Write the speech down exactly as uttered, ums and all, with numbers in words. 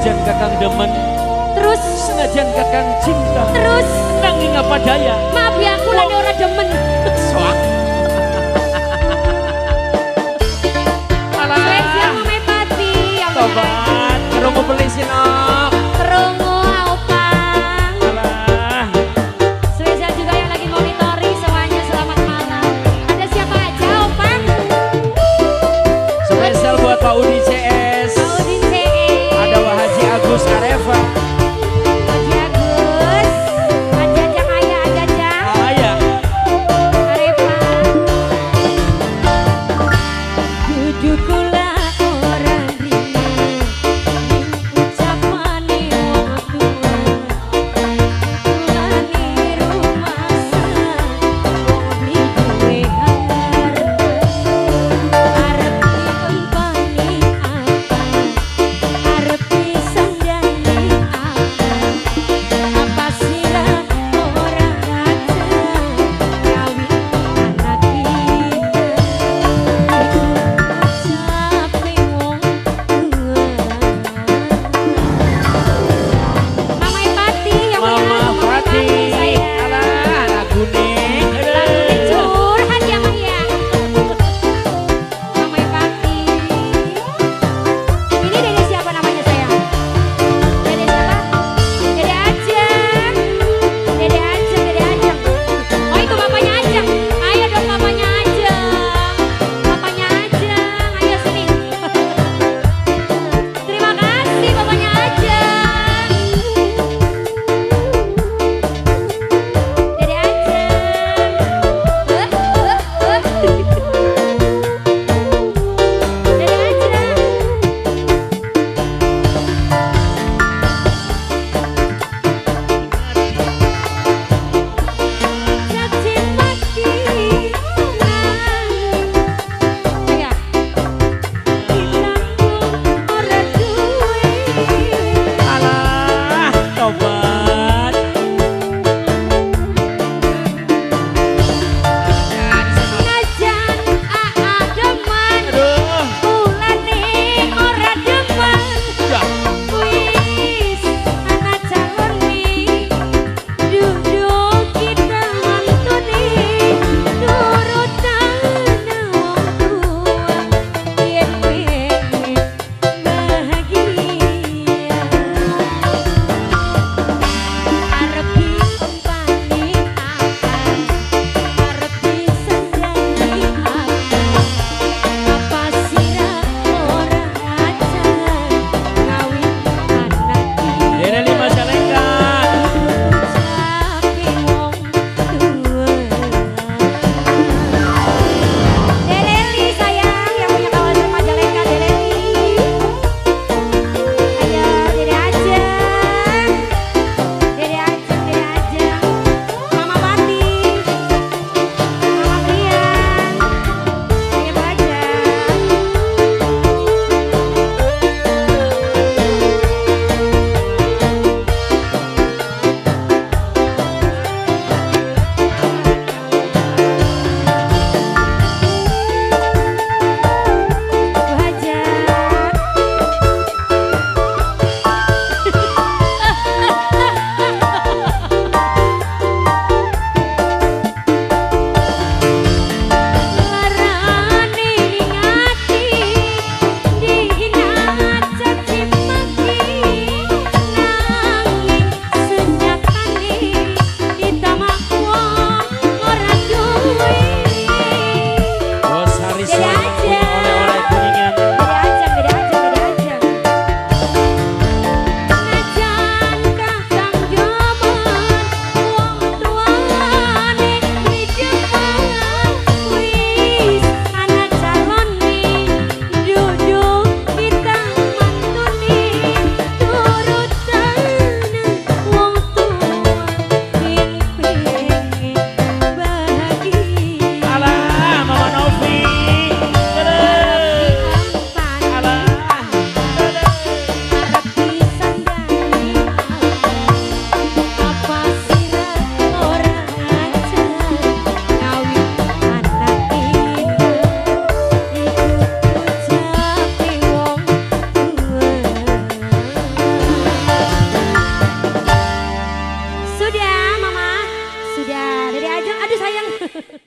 Senajan kakang demen, Terus senajan kakang cinta, Terus nanging apa daya. Maaf ya aku lagi ora demen. Soak. Spesial Mame Pati yang Tobat, kerungu beli sinok. Kerungu Opang. Alah. Spesial juga yang lagi monitori semuanya selamat malam. Ada siapa aja Opang? Spesial buat Pak Udi C S. Pak Udin C E. Ada Wah Haji Agus Areva. Haji Agus. Haji Ajang Ayah Ajajang. Ayah. Areva. Duduklah orang rina ucapane wong tua. Mulane rumasa beli duwe harta. Arep dipempani